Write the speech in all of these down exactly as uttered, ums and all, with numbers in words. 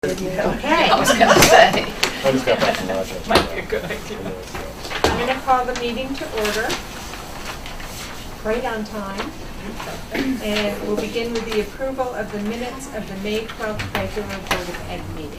Okay. I was going to say. I just got back from lunch. Might be a good idea. I'm going to call the meeting to order. Right on time. And we'll begin with the approval of the minutes of the May twelfth regular Board of Ed meeting.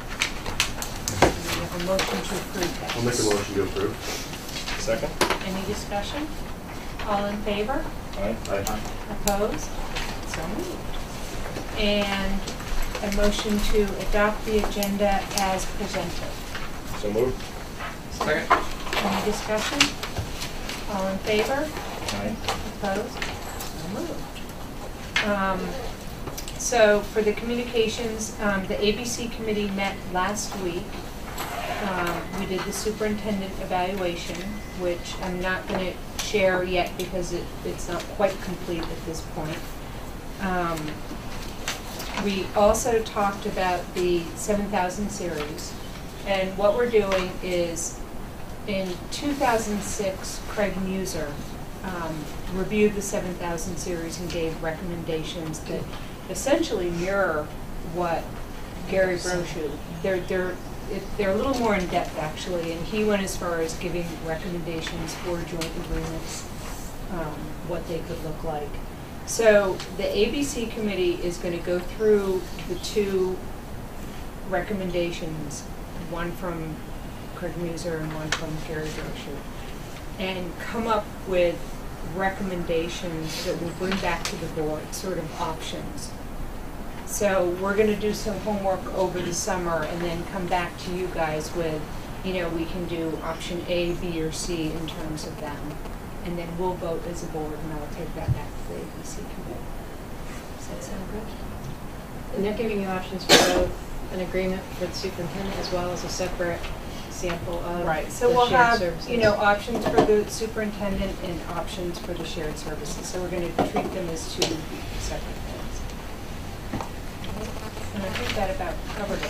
We have a motion to approve that. I'll make a motion to approve. Second? Any discussion? All in favor? Aye. Aye. Opposed? So moved. And a motion to adopt the agenda as presented. So moved. Second. Any discussion? All in favor? Aye. Opposed? So moved. Um, so for the communications, um, the A B C committee met last week. Um, we did the superintendent evaluation, which I'm not going to share yet because it, it's not quite complete at this point. Um, we also talked about the seven thousand series, and what we're doing is in two thousand six, Craig Muser um, reviewed the seven thousand series and gave recommendations that essentially mirror what Gary Brochu, they're, they're, it, they're a little more in depth actually, and he went as far as giving recommendations for joint agreements, um, what they could look like. So the A B C committee is going to go through the two recommendations, one from Craig Muser and one from Gary Brochu, and come up with recommendations that we'll bring back to the board, sort of options. So we're going to do some homework over the summer and then come back to you guys with, you know, we can do option A, B, or C in terms of them. And then we'll vote as a board, and I'll take that back to the A B C committee. Does that sound good? And they're giving you options for both an agreement for the superintendent as well as a separate sample of right. So the we'll shared have, services. you know, options for the superintendent and options for the shared services. So we're going to treat them as two separate things. And I think that about covered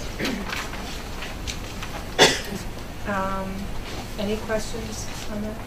it. um, any questions on that?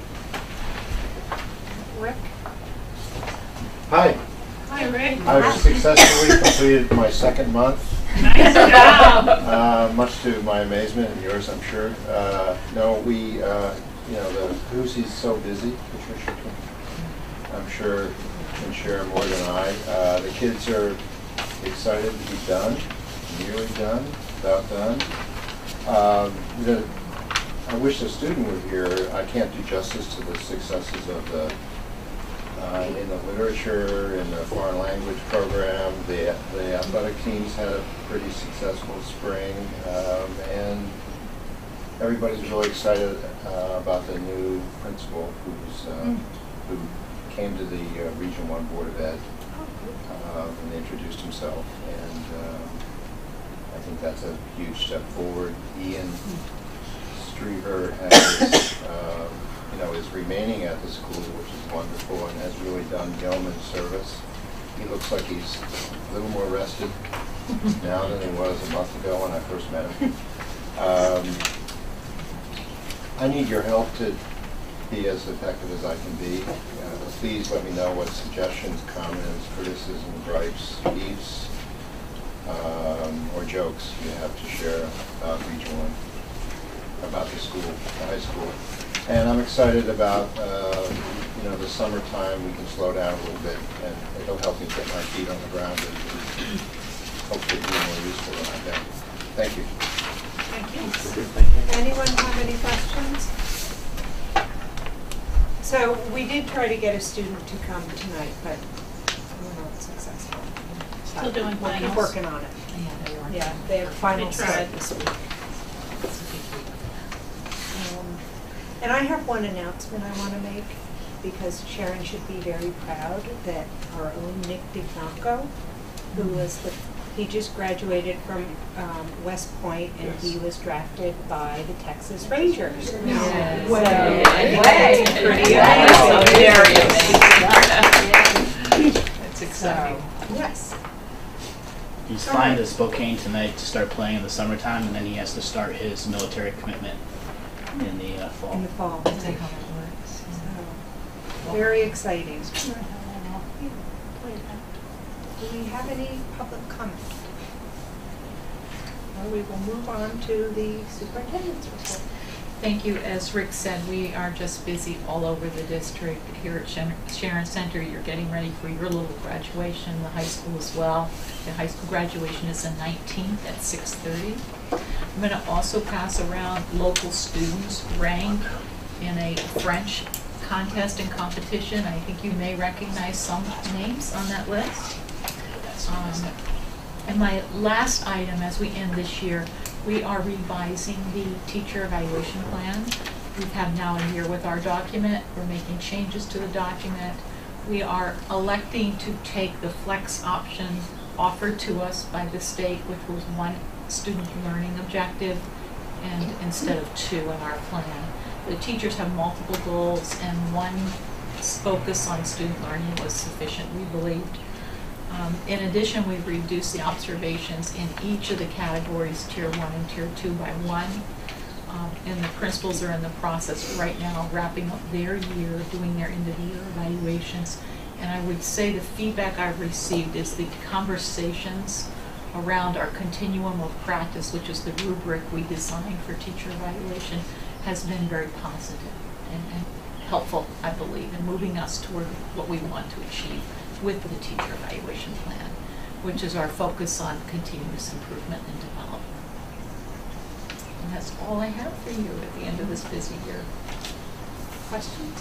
Rick? Hi. Hi, Rick. I've successfully completed my second month. Nice job. Uh, much to my amazement and yours, I'm sure. Uh, no, we, uh, you know, the Hoosie's so busy. Patricia can, I'm sure, can share more than I. Uh, the kids are excited to be done, nearly done, about done. Um, the, I wish the student were here. I can't do justice to the successes of the Uh, in the literature, in the foreign language program. The, the athletic teams had a pretty successful spring, um, and everybody's really excited uh, about the new principal who's, uh, mm. who came to the uh, Region one Board of Ed uh, and introduced himself, and um, I think that's a huge step forward. Ian Streeter has uh, you know, is remaining at the school, which is wonderful, and has really done yeoman service. He looks like he's a little more rested now than he was a month ago when I first met him. Um, I need your help to be as effective as I can be. Uh, please let me know what suggestions, comments, criticism, gripes, beefs, um, or jokes you have to share about Region one, about the school, the high school. And I'm excited about, uh, you know, the summertime. We can slow down a little bit, and it'll help me get my feet on the ground and hopefully be more useful than I've been. Thank you. Thank you. Thank you. Anyone have any questions? So we did try to get a student to come tonight, but we were not successful. Still doing We'll keep finals. working on it. Yeah, they are. Yeah, they have finals tried. this week. And I have one announcement I want to make, because Sharon should be very proud that our own Nick DiGnacco, who was the, he just graduated from um, West Point, and yes. he was drafted by the Texas Rangers. Yes. So, Way. that's pretty amazing. Very amazing. That's exciting. So, yes. He's flying to Spokane tonight to start playing in the summertime, and then he has to start his military commitment in the uh, fall. In the fall. That's how it works. So, very exciting. Do we have any public comment? Well, we will move on to the superintendent's report. Thank you. As Rick said, we are just busy all over the district. Here at Shan- Sharon Center, you're getting ready for your little graduation, the high school as well. The high school graduation is the nineteenth at six thirty. I'm going to also pass around local students' rank in a French contest and competition. I think you may recognize some names on that list. Um, and my last item as we end this year, we are revising the teacher evaluation plan. We've had now a year with our document. We're making changes to the document. We are electing to take the flex option offered to us by the state, which was one student learning objective, and instead of two in our plan. The teachers have multiple goals, and one focus on student learning was sufficient, we believed. Um, in addition, we've reduced the observations in each of the categories, tier one and tier two, by one. Um, and the principals are in the process right now wrapping up their year, doing their end of the year evaluations. And I would say the feedback I've received is the conversations around our continuum of practice, which is the rubric we designed for teacher evaluation, has been very positive and, and helpful, I believe, in moving us toward what we want to achieve with the teacher evaluation plan, which is our focus on continuous improvement and development. And that's all I have for you at the end of this busy year. Questions?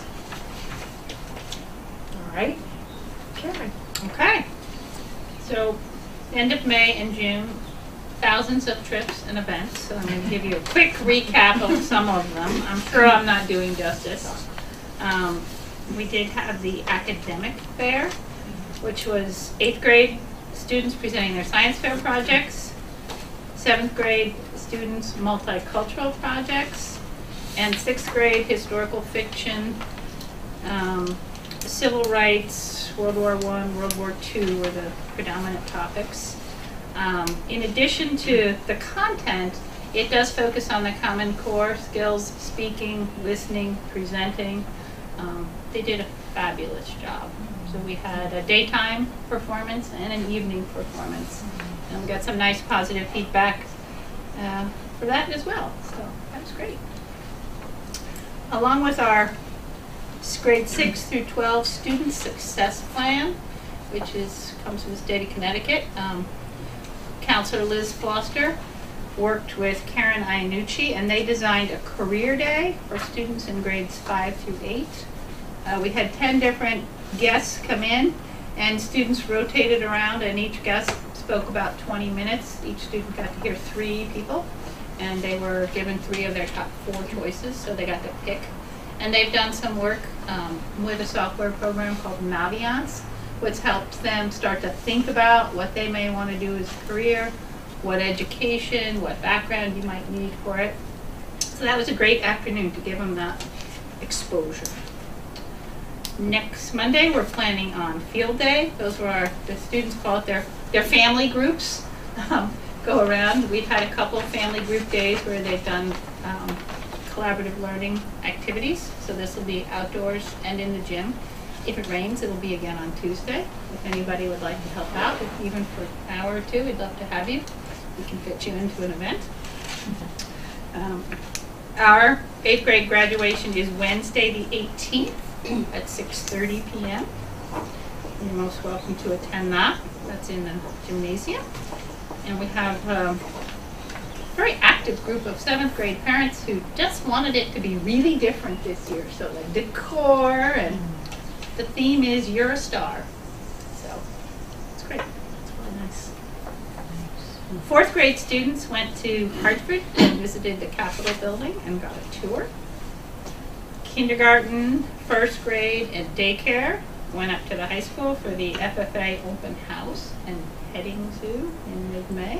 All right. Sharon. Okay. So, end of May and June, thousands of trips and events. So I'm going to give you a quick recap of some of them. I'm sure I'm not doing justice. Um, we did have the academic fair, which was eighth grade students presenting their science fair projects, seventh grade students multicultural projects, and sixth grade historical fiction, um, civil rights, World War One, World War Two were the predominant topics. Um, in addition to the content, it does focus on the Common Core skills, speaking, listening, presenting. Um, they did a fabulous job. So we had a daytime performance and an evening performance. And we got some nice positive feedback uh, for that as well. So that was great. Along with our grade six through twelve student success plan, which is comes from the state of Connecticut, um, Counselor Liz Foster worked with Karen Iannucci, and they designed a career day for students in grades five through eight. Uh, we had ten different guests come in, and students rotated around, and each guest spoke about twenty minutes. Each student got to hear three people, and they were given three of their top four choices, so they got to pick. And they've done some work um, with a software program called Naviance, which helps them start to think about what they may want to do as a career, what education, what background you might need for it. So that was a great afternoon to give them that exposure. Next Monday, we're planning on field day. Those were our, the students call it their, their family groups. Um, go around. We've had a couple of family group days where they've done um, collaborative learning activities. So this will be outdoors and in the gym. If it rains, it'll be again on Tuesday. If anybody would like to help out, if even for an hour or two, we'd love to have you. We can fit you into an event. Um, our eighth grade graduation is Wednesday the eighteenth at six thirty p m You're most welcome to attend that. That's in the gymnasium. And we have um, a very active group of seventh grade parents who just wanted it to be really different this year. So the decor and the theme is You're a Star. So it's great. It's really nice. Fourth grade students went to Hartford and visited the Capitol building and got a tour. Kindergarten, first grade, and daycare went up to the high school for the F F A open house and petting zoo in mid-May.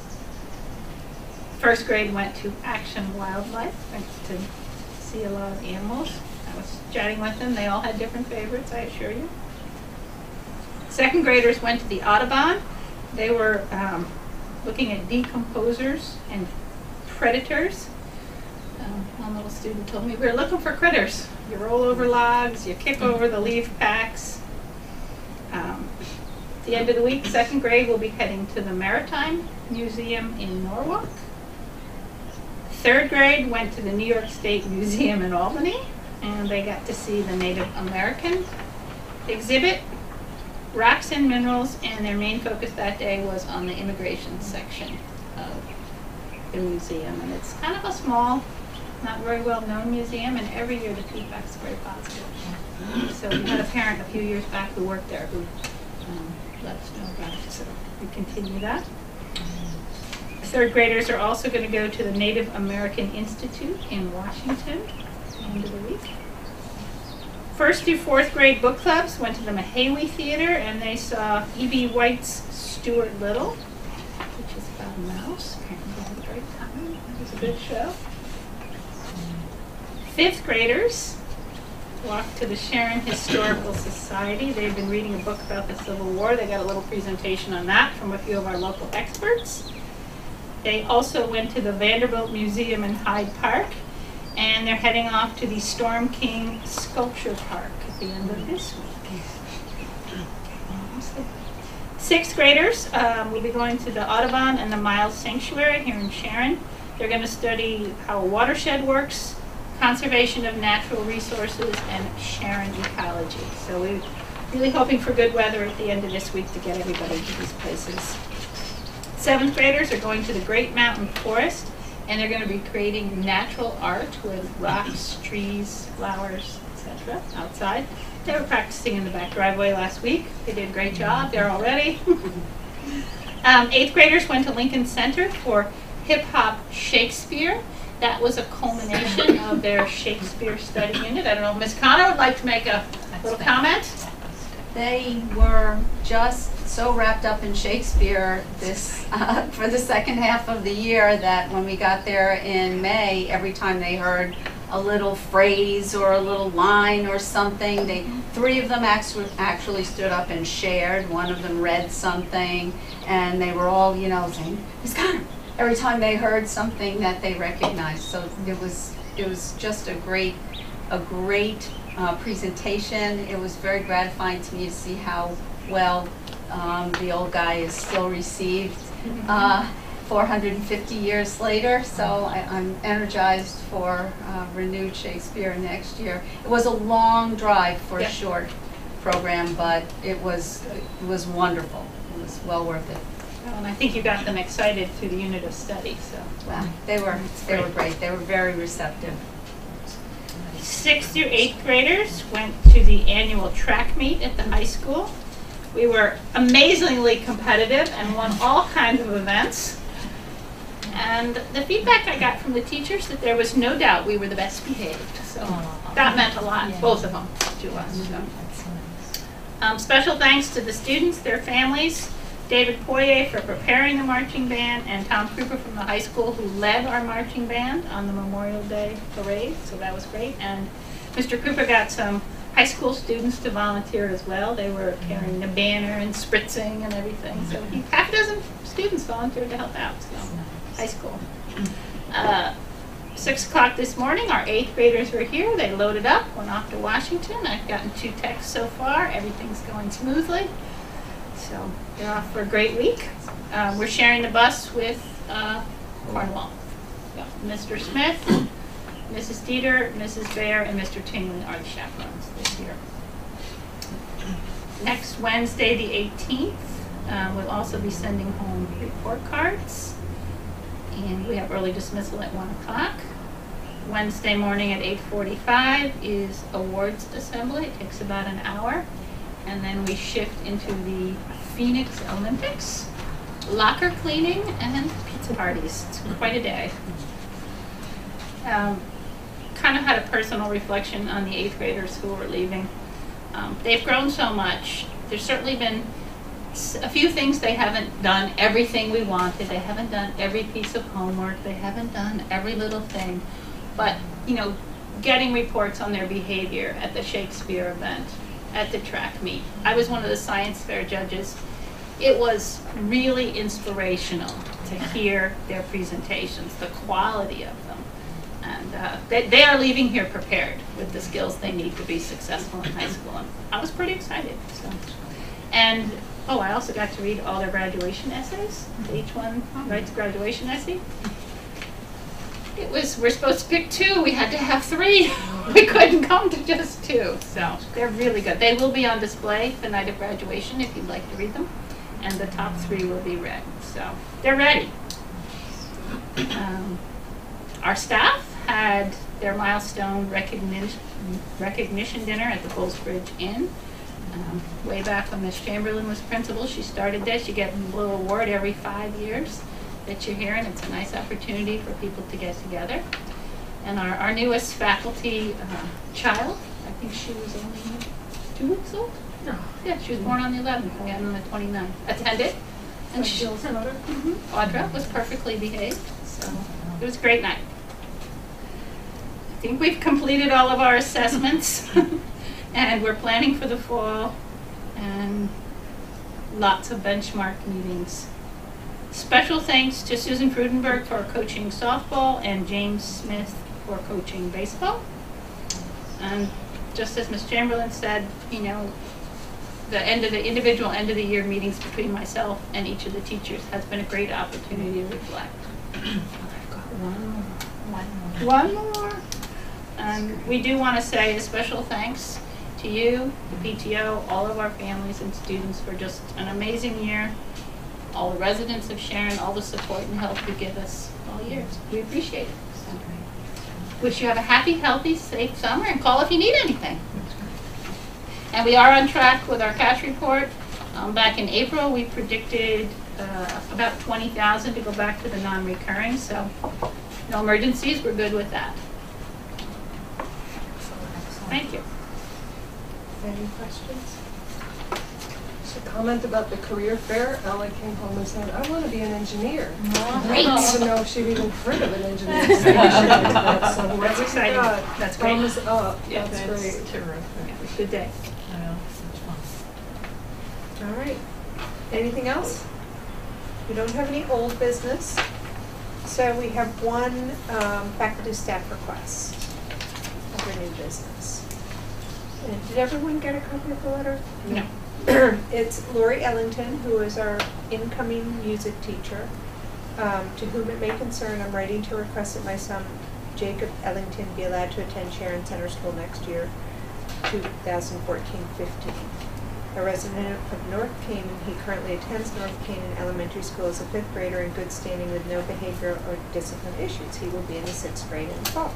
First grade went to Action Wildlife, went to see a lot of animals. I was chatting with them. They all had different favorites, I assure you. Second graders went to the Audubon. They were um, looking at decomposers and predators. Um, one little student told me, we were looking for critters. You roll over logs, you kick over the leaf packs. Um, the end of the week, second grade will be heading to the Maritime Museum in Norwalk. Third grade went to the New York State Museum in Albany, and they got to see the Native American exhibit, rocks and minerals, and their main focus that day was on the immigration section of the museum. And it's kind of a small, not very well known museum, and every year the feedback's very positive. So we had a parent a few years back who worked there who um, let us know about it, so we continue that. Third graders are also going to go to the Native American Institute in Washington at the end of the week. First through fourth grade book clubs went to the Mahawi Theater, and they saw E B White's Stuart Little, which is about a mouse. Apparently they had a great time. It was a good show. Fifth graders walked to the Sharon Historical Society. They've been reading a book about the Civil War. They got a little presentation on that from a few of our local experts. They also went to the Vanderbilt Museum in Hyde Park, and they're heading off to the Storm King Sculpture Park at the end of this week. Sixth graders um, will be going to the Audubon and the Miles Sanctuary here in Sharon. They're going to study how a watershed works, conservation of natural resources, and Sharon ecology. So we're really hoping for good weather at the end of this week to get everybody to these places. Seventh graders are going to the Great Mountain Forest, and they're going to be creating natural art with rocks, trees, flowers, et cetera outside. They were practicing in the back driveway last week. They did a great job. They're all ready. um, eighth graders went to Lincoln Center for Hip Hop Shakespeare. That was a culmination of their Shakespeare study unit. I don't know if Miz Connor would like to make a little comment. They were just so wrapped up in Shakespeare this uh, for the second half of the year that when we got there in May, every time they heard a little phrase or a little line or something, they three of them actually actually stood up and shared. One of them read something, and they were all, you know, saying, "Miz Connor," every time they heard something that they recognized. So it was it was just a great a great uh, presentation. It was very gratifying to me to see how well um, the old guy is still received uh, four hundred fifty years later. So I, I'm energized for uh, renewed Shakespeare next year. It was a long drive for Yeah. a short program, but it was it was wonderful. It was well worth it. Well, and I think you got them excited through the unit of study. So Well, they were they were great. They were very receptive. sixth through eighth graders went to the annual track meet at the high school. We were amazingly competitive and won all kinds of events. And the feedback I got from the teachers that there was no doubt we were the best behaved. So that meant a lot, both of them, to us. So. Um, special thanks to the students, their families, David Poirier for preparing the marching band, and Tom Kruger from the high school who led our marching band on the Memorial Day parade. So that was great. And Mister Kruger got some high school students to volunteer as well. They were carrying the banner and spritzing and everything. So he, half a dozen students volunteered to help out. So high school. Uh, six o'clock this morning, our eighth graders were here. They loaded up, went off to Washington. I've gotten two texts so far. Everything's going smoothly. So they're off for a great week. Uh, we're sharing the bus with uh, Cornwall. Yeah. Mister Smith, Missus Dieter, Missus Baer, and Mister Tingley are the chaperones this year. Next Wednesday, the eighteenth, uh, we'll also be sending home report cards. And we have early dismissal at one o'clock. Wednesday morning at eight forty-five is awards assembly. It takes about an hour. And then we shift into the Phoenix Olympics, locker cleaning, and pizza parties. It's quite a day. Um, kind of had a personal reflection on the eighth graders who are leaving. Um, they've grown so much. There's certainly been a few things they haven't done everything we wanted. They haven't done every piece of homework. They haven't done every little thing. But, you know, getting reports on their behavior at the Shakespeare event, at the track meet. I was one of the science fair judges. It was really inspirational to hear their presentations, the quality of them. And uh, they, they are leaving here prepared with the skills they need to be successful in high school. And I was pretty excited. So. And Oh, I also got to read all their graduation essays. Each one writes a graduation essay. It was, we're supposed to pick two, we had to have three. We couldn't come to just two, so they're really good. They will be on display the night of graduation if you'd like to read them, and the top three will be read, so they're ready. Um, our staff had their milestone recognition recognition dinner at the Goldsbridge Inn. Um, way back when Miss Chamberlain was principal, she started this. You get a little award every five years that you're here, and it's a nice opportunity for people to get together. And our, our newest faculty uh, child, I think she was only two weeks old? No. Yeah, she was born on the eleventh, and on the twenty-ninth. Attended. And she, mm-hmm, Audra was perfectly behaved, so it was a great night. I think we've completed all of our assessments, and we're planning for the fall, and lots of benchmark meetings. Special thanks to Susan Frudenberg for coaching softball and James Smith for coaching baseball. And just as Miz Chamberlain said, you know, the end of the individual end of the year meetings between myself and each of the teachers has been a great opportunity to reflect. I've got one more. One more. One more. And we do want to say a special thanks to you, the P T O, all of our families and students for just an amazing year. All the residents of Sharon, all the support and help you give us all years. We appreciate it. So, wish you have a happy, healthy, safe summer, and call if you need anything. And we are on track with our cash report. Um, back in April, we predicted uh, about twenty thousand to go back to the non-recurring, so no emergencies. We're good with that. Thank you. Any questions? Just a comment about the career fair. Ella came home and said, I want to be an engineer. Great. I don't even know if she'd even heard of an engineer station. That's, so That's exciting. God. That's great. Thumbs up. Yeah, that's, That's great. terrific. Yeah, good day. I know, it's fun. All right. Anything else? We don't have any old business. So we have one um, faculty staff request under new business. And did everyone get a copy of the letter? No. It's Lori Ellington, who is our incoming music teacher, um, to whom it may concern. I'm writing to request that my son, Jacob Ellington, be allowed to attend Sharon Center School next year, two thousand fourteen fifteen. A resident of North Canaan, he currently attends North Canaan Elementary School as a fifth grader in good standing with no behavioral or discipline issues. He will be in the sixth grade in the fall.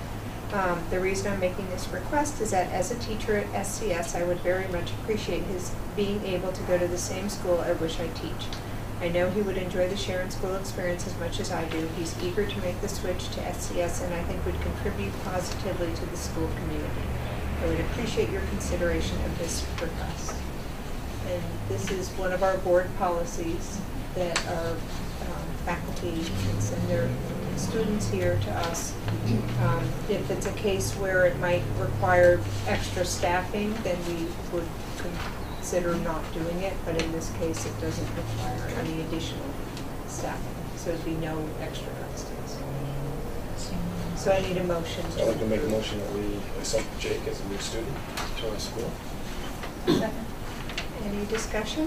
Um, the reason I'm making this request is that as a teacher at S C S, I would very much appreciate his being able to go to the same school at which I teach. I know he would enjoy the Sharon School experience as much as I do. He's eager to make the switch to S C S and I think would contribute positively to the school community. I would appreciate your consideration of this request. And this is one of our board policies that our um, faculty can send their students here to us. Um, if it's a case where it might require extra staffing, then we would consider not doing it, but in this case it doesn't require any additional staffing, so it'd be no extra extras. So I need a motion. So I'd like to make a motion that we accept Jake as a new student to our school. Second. Any discussion?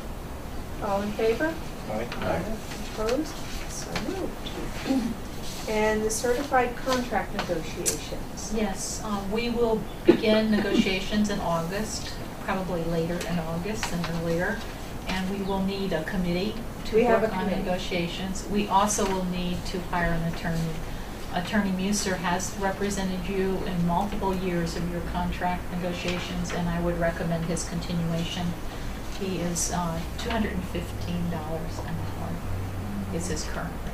All in favor? Aye. Aye. Opposed? So moved. And the certified contract negotiations. Yes, um, we will begin negotiations in August, probably later in August than earlier, and we will need a committee to We have work a on committee. negotiations. We also will need to hire an attorney. Attorney Muser has represented you in multiple years of your contract negotiations, and I would recommend his continuation. He is uh, two hundred fifteen dollars an hour is his current rate.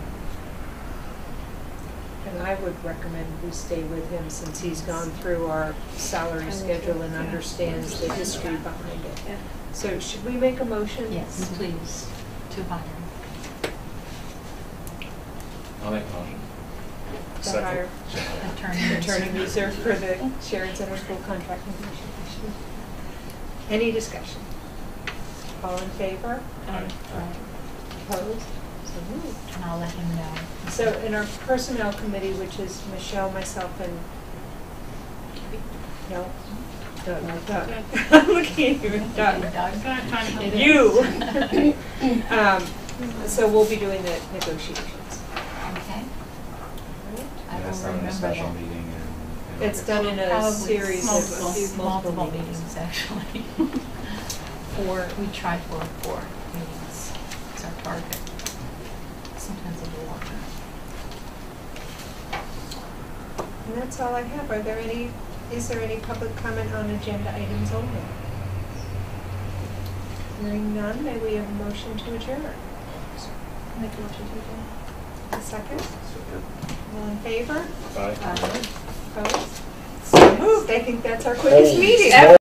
And I would recommend we stay with him since he's gone through our salary schedule and understands the history behind it. Yeah. So should we make a motion? Yes, please, to hire. I'll make a motion. To Second. hire Attorney. Attorney Muser for the Sharon Center School contract negotiation. Any discussion? All in favor? Aye. Opposed? So moved. And I'll let him know. So in our personnel committee, which is Michelle, myself, and, no, Doug, Doug. I'm looking at you, Doug. I'm not trying to help It You. is. Um, so we'll be doing the negotiations. Okay. I That's will done in a remember special that. meeting and. and It's done in a Probably series Multiple, of, a few multiple multiple meetings. meetings, actually. Four, we try for four meetings, it's our target. Sometimes a little longer. And that's all I have. Are there any, is there any public comment on agenda items only? Hearing none, may we have a motion to adjourn? Make a motion to adjourn. A second? All in favor? Aye. Opposed? So moved. I think that's our quickest Holy meeting. smokes.